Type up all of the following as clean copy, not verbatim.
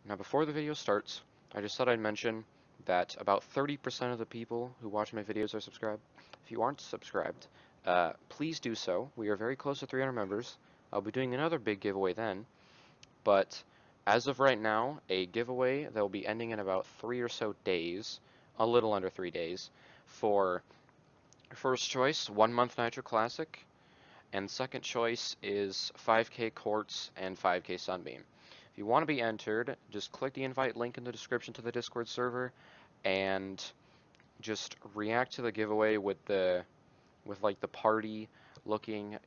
Now before the video starts, I just thought I'd mention that about 30% of the people who watch my videos are subscribed. If you aren't subscribed, please do so. We are very close to 300 members. I'll be doing another big giveaway then, but as of right now, a giveaway that will be ending in about 3 or so days, a little under 3 days, for first choice, 1 month Nitro Classic, and second choice is 5K Quartz and 5K Sunbeam. If you want to be entered, just click the invite link in the description to the Discord server and just react to the giveaway with like the party looking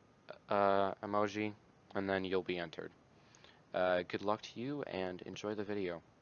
emoji, and then you'll be entered. Good luck to you and enjoy the video.